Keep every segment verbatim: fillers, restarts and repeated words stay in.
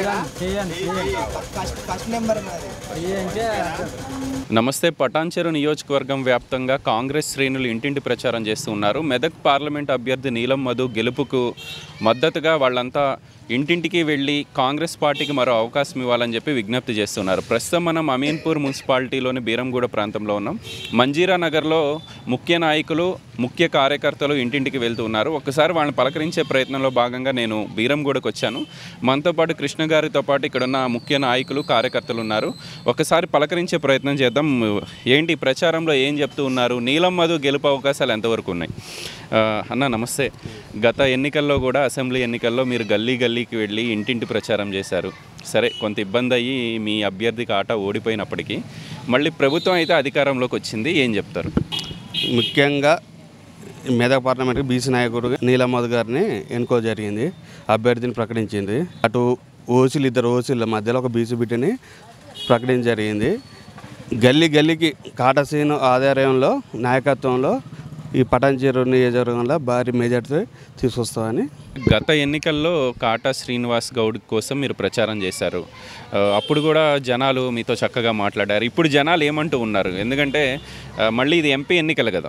నమస్తే. పటాన్చెరు నియోజకవర్గం వ్యాప్తంగా కాంగ్రెస్ శ్రేణులు ఇంటింటి ప్రచారం చేస్తూ ఉన్నారు. మెదక్ పార్లమెంట్ అభ్యర్థి నీలం మధు గెలుపుకు మద్దతుగా వాళ్ళంతా ఇంటింటికి వెళ్ళి కాంగ్రెస్ పార్టీకి మరో అవకాశం ఇవ్వాలని చెప్పి విజ్ఞప్తి చేస్తున్నారు. ప్రస్తుతం మనం అమీన్పూర్ మున్సిపాలిటీలోని బీరంగూడ ప్రాంతంలో ఉన్నాం. మంజీరా నగర్లో ముఖ్య నాయకులు ముఖ్య కార్యకర్తలు ఇంటింటికి వెళ్తూ ఉన్నారు. ఒకసారి వాళ్ళని పలకరించే ప్రయత్నంలో భాగంగా నేను బీరంగూడకు వచ్చాను. మనతో పాటు కృష్ణ గారితో పాటు ఇక్కడున్న ముఖ్య నాయకులు కార్యకర్తలు ఉన్నారు. ఒకసారి పలకరించే ప్రయత్నం చేద్దాం. ఏంటి ప్రచారంలో ఏం చెప్తూ ఉన్నారు? నీలం మధు గెలుపు అవకాశాలు ఎంతవరకు ఉన్నాయి? అన్న నమస్తే. గత ఎన్నికల్లో కూడా అసెంబ్లీ ఎన్నికల్లో మీరు గల్లీ గల్లీకి వెళ్ళి ఇంటింటి ప్రచారం చేశారు. సరే, కొంత ఇబ్బంది అయ్యి మీ అభ్యర్థికి ఆట ఓడిపోయినప్పటికీ మళ్ళీ ప్రభుత్వం అయితే అధికారంలోకి వచ్చింది. ఏం చెప్తారు? ముఖ్యంగా మెదక్ పార్లమెంట్కి బీసీ నాయకుడు నీలం మధు గారిని ఎన్నుకో జరిగింది. అభ్యర్థిని ప్రకటించింది. అటు ఓసీలు ఇద్దరు ఓసీల మధ్యలో ఒక బీసీ బిడ్డని ప్రకటించ జరిగింది. గల్లీ గల్లీకి కాటసీను ఆధ్వర్యంలో నాయకత్వంలో ఈ పటాన్చెరు నియోజకవర్గంలో భారీ మెజార్టీ తీసుకొస్తామని. గత ఎన్నికల్లో కాటా శ్రీనివాస్ గౌడ్ కోసం మీరు ప్రచారం చేశారు. అప్పుడు కూడా జనాలు మీతో చక్కగా మాట్లాడారు. ఇప్పుడు జనాలు ఏమంటూ ఉన్నారు? ఎందుకంటే మళ్ళీ ఇది ఎంపీ ఎన్నికలు కదా.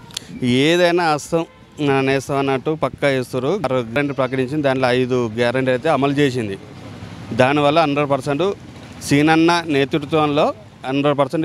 ఏదైనా హస్తం నేస్తాం అన్నట్టు పక్కా వేస్తారు. గ్యారంటీ ప్రకటించింది. దాంట్లో ఐదు గ్యారంటీ అయితే అమలు చేసింది. దానివల్ల హండ్రెడ్ పర్సెంట్ సీనన్న నేతృత్వంలో హండ్రెడ్ పర్సెంట్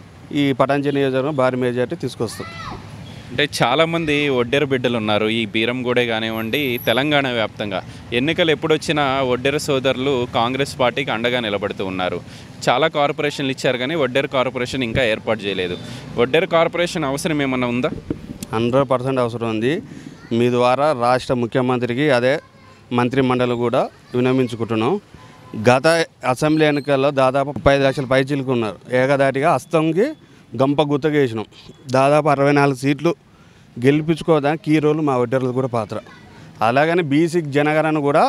ఈ పటాన్చెరు నియోజకవర్గం భారీ మెజార్టీ తీసుకొస్తాం. అంటే చాలామంది ఒడ్డెర బిడ్డలు ఉన్నారు ఈ బీరంగూడే కానివ్వండి, తెలంగాణ వ్యాప్తంగా. ఎన్నికలు ఎప్పుడొచ్చినా ఒడ్డెర సోదరులు కాంగ్రెస్ పార్టీకి అండగా నిలబడుతూ ఉన్నారు. చాలా కార్పొరేషన్లు ఇచ్చారు కానీ ఒడ్డెర కార్పొరేషన్ ఇంకా ఏర్పాటు చేయలేదు. ఒడ్డెర కార్పొరేషన్ అవసరం ఏమన్నా ఉందా? హండ్రెడ్ పర్సెంట్ అవసరం ఉంది. మీ ద్వారా రాష్ట్ర ముఖ్యమంత్రికి అదే మంత్రి మండలి కూడా వినమించుకుంటున్నాం. గత అసెంబ్లీ ఎన్నికల్లో దాదాపు ముప్పై ఐదు లక్షల పైచీలకు ఉన్నారు. ఏకదాటిగా హస్తంకి గంప గుత్తగేసినాం. దాదాపు అరవై నాలుగు సీట్లు గెలిపించుకోవడానికి కీ రోలు మా ఒడ్డెర్లు కూడా పాత్ర. అలాగని బీసీ జనగణన కూడా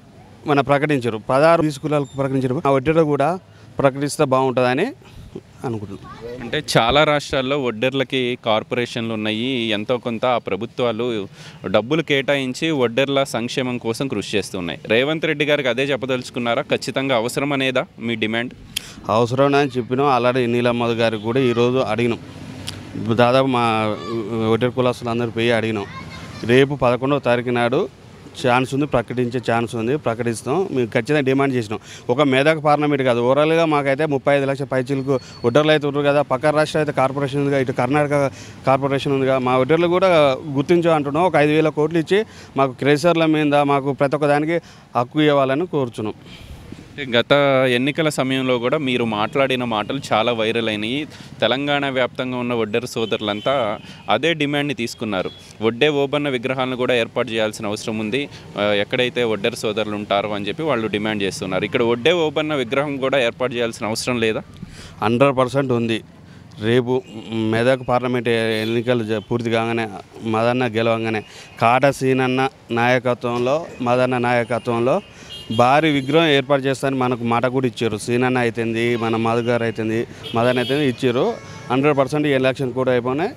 మన ప్రకటించారు. పదహారు బీసీ కులాలకు ప్రకటించారు. మా ఒడ్డెర్లు కూడా ప్రకటిస్తే బాగుంటుందని అనుకుంటున్నాం. అంటే చాలా రాష్ట్రాల్లో ఒడ్డెర్లకి కార్పొరేషన్లు ఉన్నాయి. ఎంతో కొంత ఆ ప్రభుత్వాలు డబ్బులు కేటాయించి ఒడ్డెర్ల సంక్షేమం కోసం కృషి చేస్తున్నాయి. రేవంత్ రెడ్డి గారికి అదే చెప్పదలుచుకున్నారా? ఖచ్చితంగా అవసరం అనేదా మీ డిమాండ్? అవసరం అని చెప్పినాం. అలాగే నీలం మధు గారికి కూడా ఈరోజు అడిగినాం. దాదాపు మా ఒడ్డెర్ కులాస్తులు అందరూ పోయి అడిగినాం. రేపు పదకొండవ తారీఖు నాడు ఛాన్స్ ఉంది, ప్రకటించే ఛాన్స్ ఉంది, ప్రకటిస్తాం. మేము ఖచ్చితంగా డిమాండ్ చేసినాం. ఒక మెదక్ పార్లమెంట్ కాదు, ఓవరాల్గా మాకైతే ముప్పై ఐదు లక్షల పైచీలకు ఒడ్డర్లు అయితే ఉన్నారు కదా. పక్క రాష్ట్రం అయితే కార్పొరేషన్ ఉందిగా, ఇటు కర్ణాటక కార్పొరేషన్ ఉందిగా. మా ఒడ్డర్లు కూడా గుర్తించు అంటున్నాం. ఒక ఐదు వేల కోట్లు ఇచ్చి మాకు క్రేసర్ల మీద మాకు ప్రతి ఒక్క దానికి హక్కు ఇవ్వాలని కోరుచున్నాం. గత ఎన్నికల సమయంలో కూడా మీరు మాట్లాడిన మాటలు చాలా వైరల్ అయినాయి. తెలంగాణ వ్యాప్తంగా ఉన్న ఒడ్డెర సోదరులంతా అదే డిమాండ్ని తీసుకున్నారు. ఒడ్డే ఓబన్న విగ్రహాలను కూడా ఏర్పాటు చేయాల్సిన అవసరం ఉంది ఎక్కడైతే ఒడ్డెర సోదరులు ఉంటారో అని చెప్పి వాళ్ళు డిమాండ్ చేస్తున్నారు. ఇక్కడ ఒడ్డే ఓబన్న విగ్రహం కూడా ఏర్పాటు చేయాల్సిన అవసరం లేదా? హండ్రెడ్ పర్సెంట్ ఉంది. రేపు మెదక్ పార్లమెంట్ ఎన్నికలు పూర్తి కాగానే మదన్న గెలవంగానే కాటా సీనన్న నాయకత్వంలో మదన్న నాయకత్వంలో భారీ విగ్రహం ఏర్పాటు చేస్తారని మనకు మాట కూడా ఇచ్చారు. సీనన్న అయితేంది, మన మధు గారు అయితేంది, మదన్ అయితే ఇచ్చారు. హండ్రెడ్ పర్సెంట్ ఎలక్షన్ కూడా అయిపోయినాయి.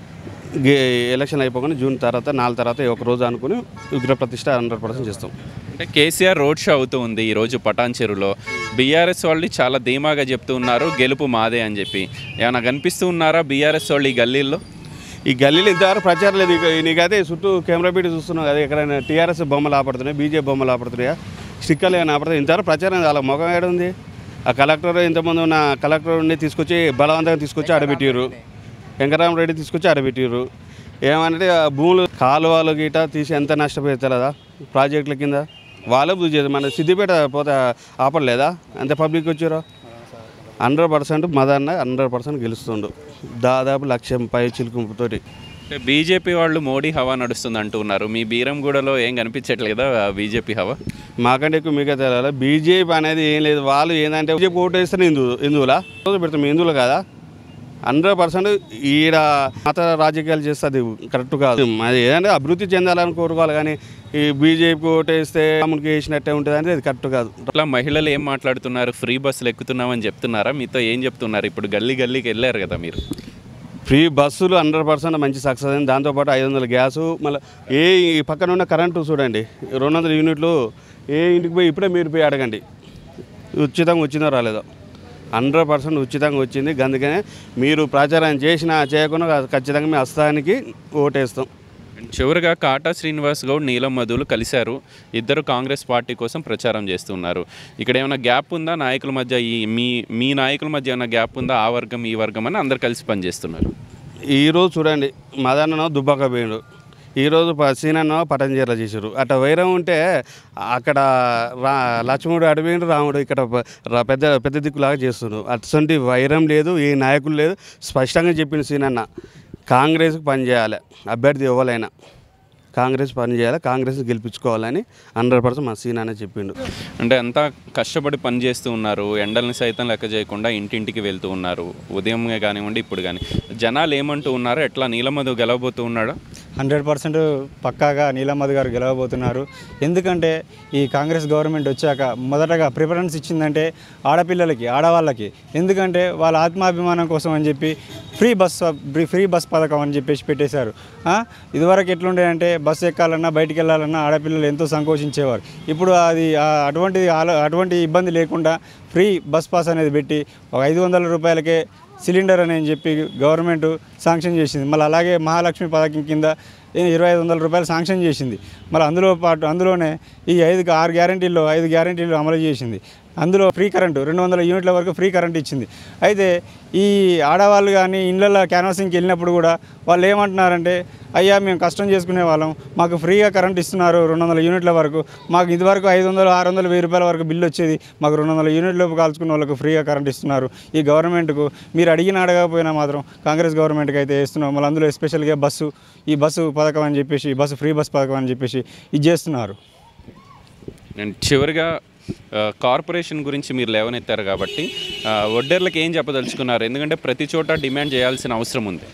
ఎలక్షన్ అయిపోగానే జూన్ తర్వాత నాలుగు తర్వాత ఒక రోజు అనుకుని విగ్రహ ప్రతిష్ట హండ్రెడ్ పర్సెంట్ చేస్తాం. అంటే కేసీఆర్ రోడ్ షో అవుతూ ఉంది ఈరోజు పటాన్చెరులో. బీఆర్ఎస్ వాళ్ళు చాలా ధీమాగా చెప్తూ ఉన్నారు గెలుపు మాదే అని చెప్పి. ఏమైనా కనిపిస్తూ ఉన్నారా బీఆర్ఎస్ వాళ్ళు ఈ గల్లీల్లో? ఈ గల్లీలో ఇంతవరకు ప్రచారం లేదు. నీకైతే చుట్టూ కెమెరా పెట్టి చూస్తున్నావు కదా, ఎక్కడైనా టీఆర్ఎస్ బొమ్మలు ఆపడుతున్నాయి, బీజేపీ బొమ్మలు ఆపడుతున్నాయా, స్టిక్కర్లు ఏమైనా ఆపడుతున్నాయి. ఇంతవరకు ప్రచారం వాళ్ళ ముఖం ఏడు ఉంది. ఆ కలెక్టర్ ఇంతమంది ఉన్న కలెక్టర్ని తీసుకొచ్చి బలవంతంగా తీసుకొచ్చి ఆడబెట్టారు. వెంకటరామరెడ్డి తీసుకొచ్చి ఆడబెట్టారు. ఏమంటే భూములు కాలువలు గీట తీసి ఎంత నష్టపోతారా ప్రాజెక్టుల కింద వాళ్ళే బుద్ధి చేస్తారు. మన సిద్దిపేట పోతే ఆపడలేదా? ఎంత పబ్లిక్ వచ్చారో. Hundred percent Madanna hundred percent గెలుస్తుండు. దాదాపు లక్ష పై చిలుకుతోటి. బీజేపీ వాళ్ళు మోడీ హవా నడుస్తుంది అంటున్నారు. మీ బీరంగూడలో ఏం కనిపించట్లేదా బీజేపీ హవా? మాకంటే ఎక్కువ మీకే తెలియాలి. బీజేపీ అనేది ఏం లేదు. వాళ్ళు ఏంటంటే బీజేపీ ఓటు వేస్తే హిందూ హిందువులా పెడతాం, హిందువులు కదా. హండ్రెడ్ పర్సెంట్ ఈడ మత రాజకీయాలు చేస్తే అది కరెక్ట్ కాదు. అది ఏదంటే అభివృద్ధి చెందాలని కోరుకోవాలి కానీ ఈ బీజేపీ ఓటేస్తే మనకి వేసినట్టే ఉంటుంది అంటే అది కరెక్ట్ కాదు. అట్లా మహిళలు ఏం మాట్లాడుతున్నారు? ఫ్రీ బస్సులు ఎక్కుతున్నామని చెప్తున్నారా? మీతో ఏం చెప్తున్నారు? ఇప్పుడు గల్లీ గల్లీకి వెళ్ళారు కదా మీరు. ఫ్రీ బస్సులు హండ్రెడ్ పర్సెంట్ మంచి సక్సెస్ అయింది. దాంతోపాటు ఐదు వందల గ్యాసు, మళ్ళీ ఏ పక్కన ఉన్న కరెంటు చూడండి రెండు వందల యూనిట్లు. ఏ ఇంటికి పోయి ఇప్పుడే మీరు పోయి అడగండి. ఉచితంగా వచ్చిందో రాలేదో హండ్రెడ్ పర్సెంట్ ఉచితంగా వచ్చింది. అందుకనే మీరు ప్రచారం చేసినా చేయకుండా ఖచ్చితంగా మీ హస్తానికి ఓటేస్తాం. చివరిగా కాటా శ్రీనివాస్ గౌడ్, నీలం మధులు కలిశారు. ఇద్దరు కాంగ్రెస్ పార్టీ కోసం ప్రచారం చేస్తున్నారు. ఇక్కడ ఏమైనా గ్యాప్ ఉందా నాయకుల మధ్య? ఈ మీ మీ నాయకుల మధ్య ఏమైనా గ్యాప్ ఉందా? ఆ వర్గం ఈ వర్గం అని అందరు కలిసి పనిచేస్తున్నారు. ఈరోజు చూడండి, మదన్నో దుబ్బాక పోయిండు, ఈరోజు సీనన్నో పటంజీర చేశారు. అట్లా వైరం ఉంటే అక్కడ రా లక్ష్మణుడు అడిపోయిండు, రాముడు ఇక్కడ పెద్ద పెద్ద దిక్కులాగా చేస్తున్నారు. అటువంటి వైరం లేదు, ఏ నాయకులు లేదు. స్పష్టంగా చెప్పిండు సీనన్న, కాంగ్రెస్కి పనిచేయాలి, అభ్యర్థి ఇవ్వాలైనా కాంగ్రెస్ పని చేయాలి, కాంగ్రెస్ గెలిపించుకోవాలని హండ్రెడ్ పర్సెంట్ మా సీన్ అనే చెప్పిండు. అంటే అంతా కష్టపడి పని చేస్తూ ఉన్నారు, ఎండల్ని సైతం లెక్క చేయకుండా ఇంటింటికి వెళ్తూ ఉన్నారు. ఉదయమే కానివ్వండి ఇప్పుడు కానీ జనాలు ఏమంటూ ఉన్నారు? ఎట్లా నీలమధు గెలవబోతూ ఉన్నాడు? హండ్రెడ్ పర్సెంట్ పక్కాగా నీలమధు గారు గెలవబోతున్నారు. ఎందుకంటే ఈ కాంగ్రెస్ గవర్నమెంట్ వచ్చాక మొదటగా ప్రిఫరెన్స్ ఇచ్చిందంటే ఆడపిల్లలకి, ఆడవాళ్ళకి. ఎందుకంటే వాళ్ళ ఆత్మాభిమానం కోసం అని చెప్పి ఫ్రీ బస్ ఫ్రీ బస్ పథకం అని చెప్పేసి పెట్టేశారు. ఇదివరకు ఎట్లుండే అంటే బస్సు ఎక్కాలన్నా బయటికి వెళ్ళాలన్నా ఆడపిల్లలు ఎంతో సంకోచించేవారు. ఇప్పుడు అది అటువంటి అటువంటి ఇబ్బంది లేకుండా ఫ్రీ బస్ పాస్ అనేది పెట్టి ఒక ఐదు వందల రూపాయలకే సిలిండర్ అని చెప్పి గవర్నమెంట్ శాంక్షన్ చేసింది. మళ్ళీ అలాగే మహాలక్ష్మి పథకం కింద ఇరవై ఐదు వందల రూపాయలు శాంక్షన్ చేసింది. మళ్ళీ అందులో పాటు అందులోనే ఈ ఐదు ఆరు గ్యారెంటీల్లో ఐదు గ్యారెంటీలు అమలు చేసింది. అందులో ఫ్రీ కరెంటు రెండు వందల యూనిట్ల వరకు ఫ్రీ కరెంట్ ఇచ్చింది. అయితే ఈ ఆడవాళ్ళు కానీ ఇళ్ళల్లో క్యాన్వాసింగ్కి వెళ్ళినప్పుడు కూడా వాళ్ళు ఏమంటున్నారంటే, అయ్యా మేము కష్టం చేసుకునే వాళ్ళం, మాకు ఫ్రీగా కరెంట్ ఇస్తున్నారు రెండు వందల యూనిట్ల వరకు, మాకు ఇదివరకు ఐదు వందలు ఆరు వందలు వెయ్యి రూపాయల వరకు బిల్లు వచ్చేది, మాకు రెండు వందల యూనిట్లకు కాల్చుకున్న వాళ్ళకు ఫ్రీగా కరెంట్ ఇస్తున్నారు. ఈ గవర్నమెంట్కు మీరు అడిగిన అడగకపోయినా మాత్రం కాంగ్రెస్ గవర్నమెంట్కి అయితే ఇస్తున్నాం. మళ్ళీ అందులో ఎస్పెషల్గా బస్సు ఈ బస్సు పథకం అని చెప్పేసి బస్సు ఫ్రీ బస్ పథకం అని చెప్పేసి ఇది చేస్తున్నారు. అండ్ చివరిగా కార్పొరేషన్ గురించి మీరు లేవనెత్తారు కాబట్టి వడ్డేర్లకు ఏం చెప్పదలుచుకున్నారు? ఎందుకంటే ప్రతి చోట డిమాండ్ చేయాల్సిన అవసరం ఉంది.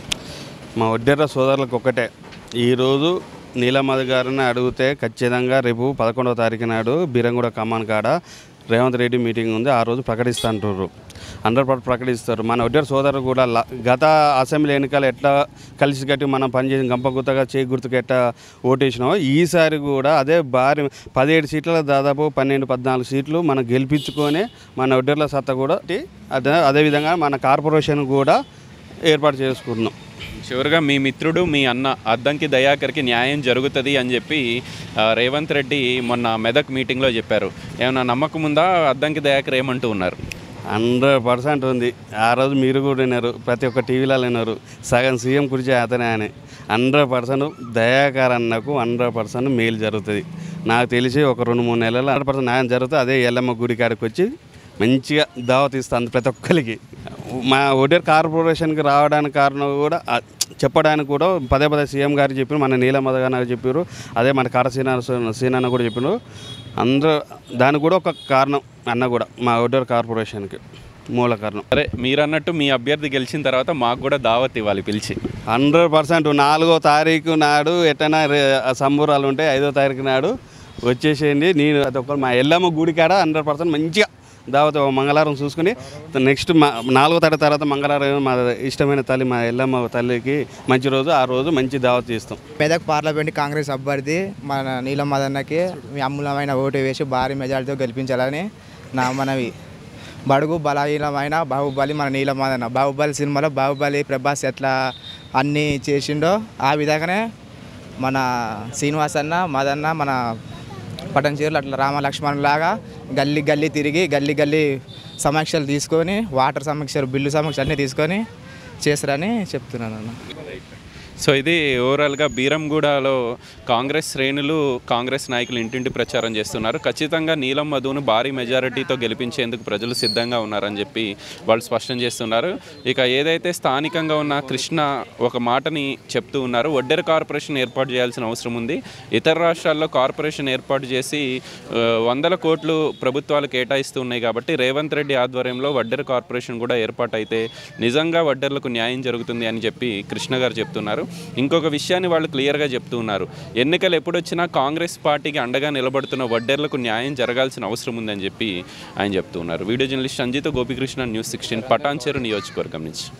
మా వడ్డేర్ల సోదరులకు ఒక్కటే, ఈరోజు నీలమధు గారిని అడిగితే ఖచ్చితంగా రేపు పదకొండవ తారీఖు నాడు బీరంగూడ కమాన్ కాడ రేవంత్ రెడ్డి మీటింగ్ ఉంది, ఆ రోజు ప్రకటిస్తా అంటారు. హండ్రెడ్ పర్సెంట్ ప్రకటిస్తారు. మన వడ్డేరు సోదరులు కూడా గత అసెంబ్లీ ఎన్నికలు ఎట్లా కలిసి కట్టి మనం పనిచేసిన గంప గుర్తుగా చేయి గుర్తుకు ఎట్లా ఓటేసినామో ఈసారి కూడా అదే భారీ పదిహేడు సీట్ల దాదాపు పన్నెండు పద్నాలుగు సీట్లు మనం గెలిపించుకొని మన వడ్డేర్ల సత్తా కూడా అదే అదేవిధంగా మన కార్పొరేషన్ కూడా ఏర్పాటు చేసుకుంటున్నాం. చివరిగా మీ మిత్రుడు మీ అన్న అద్దంకి దయాకర్కి న్యాయం జరుగుతుంది అని చెప్పి రేవంత్ రెడ్డి మొన్న మెదక్ మీటింగ్లో చెప్పారు. ఏమైనా నమ్మకం ఉందా? అద్దంకి దయాకర్ ఏమంటూ ఉన్నారు? హండ్రెడ్ పర్సెంట్ ఉంది. ఆ రోజు మీరు కూడా విన్నారు, ప్రతి ఒక్క టీవీలో విన్నారు, సగం సీఎం కుర్చీ అతనే అని. హండ్రెడ్ పర్సెంట్ దయాకర్ అన్నకు హండ్రెడ్ పర్సెంట్ మేలు జరుగుతుంది. నాకు తెలిసి ఒక రెండు మూడు నెలలు హండ్రెడ్ పర్సెంట్ న్యాయం జరుగుతుంది. అదే ఎల్లమ్మ గుడి కాడికి వచ్చి మంచిగా దావత్ ఇస్తుంది ప్రతి ఒక్కరికి. మా వడ్డేరు కార్పొరేషన్కి రావడానికి కారణం కూడా చెప్పడానికి కూడా పదే పదే సీఎం గారు చెప్పారు, మన నీలమధు గారు చెప్పారు, అదే మన కాట సీన సీనన్న కూడా చెప్పారు. అందరూ దానికి కూడా ఒక కారణం అన్న కూడా మా వడ్డేరు కార్పొరేషన్కి మూల కారణం. సరే, మీరు అన్నట్టు మీ అభ్యర్థి గెలిచిన తర్వాత మాకు కూడా దావత్ ఇవ్వాలి పిలిచి. హండ్రెడ్ పర్సెంట్ నాలుగో తారీఖు నాడు ఎట్టైనా సంబూరాలు ఉంటాయి, ఐదో తారీఖు నాడు వచ్చేసేయండి. నేను అది ఒక మా ఎల్లమ్మ గుడి కాడ హండ్రెడ్ పర్సెంట్ మంచిగా దావత్ మంగళవారం చూసుకుని నెక్స్ట్ మా నాలుగో తారీఖు తర్వాత మంగళవారం మా ఇష్టమైన తల్లి మా ఎల్లమ్మ తల్లికి మంచి రోజు, ఆ రోజు మంచి దావత్ చేస్తాం. మెదక్ పార్లమెంట్ కాంగ్రెస్ అభ్యర్థి మన నీలమధు అన్నకి మీ అమూలమైన ఓటు వేసి భారీ మెజార్టీతో గెలిపించాలని నా మనవి. బడుగు బలహీనమైన బాహుబలి మన నీలమధు అన్న. బాహుబలి సినిమాలో బాహుబలి ప్రభాస్ ఎట్లా అన్నీ చేసిండో ఆ విధంగానే మన శ్రీనివాస్ అన్న మదన్న మన పటంచీరులు అట్లా రామ లక్ష్మణులాగా గల్లీ గల్లీ తిరిగి గల్లీ గల్లీ సమీక్షలు తీసుకొని వాటర్ సమీక్షలు బిల్లు సమీక్షలు అన్నీ తీసుకొని చేస్తారని చెప్తున్నాను అన్న. సో ఇది ఓవరాల్గా బీరంగూడలో కాంగ్రెస్ శ్రేణులు కాంగ్రెస్ నాయకులు ఇంటింటి ప్రచారం చేస్తున్నారు. ఖచ్చితంగా నీలం మధును భారీ మెజారిటీతో గెలిపించేందుకు ప్రజలు సిద్ధంగా ఉన్నారని చెప్పి వాళ్ళు స్పష్టం చేస్తున్నారు. ఇక ఏదైతే స్థానికంగా ఉన్న కృష్ణ ఒక మాటని చెప్తూ ఉన్నారు, వడ్డేరు కార్పొరేషన్ ఏర్పాటు చేయాల్సిన అవసరం ఉంది. ఇతర రాష్ట్రాల్లో కార్పొరేషన్ ఏర్పాటు చేసి వందల కోట్లు ప్రభుత్వాలు కేటాయిస్తూ ఉన్నాయి కాబట్టి రేవంత్ రెడ్డి ఆధ్వర్యంలో వడ్డేరు కార్పొరేషన్ కూడా ఏర్పాటు అయితే నిజంగా వడ్డేర్లకు న్యాయం జరుగుతుంది అని చెప్పి కృష్ణ గారు చెప్తున్నారు. ఇంకొక విషయాన్ని వాళ్ళు క్లియర్గా చెప్తూ ఉన్నారు, ఎన్నికలు ఎప్పుడొచ్చినా కాంగ్రెస్ పార్టీకి అండగా నిలబడుతున్న వడ్డేర్లకు న్యాయం జరగాల్సిన అవసరం ఉందని చెప్పి ఆయన చెప్తూ ఉన్నారు. Video journalist Sanjeetha Gopikrishna, news sixteen, Patancheru నియోజకవర్గం నుంచి.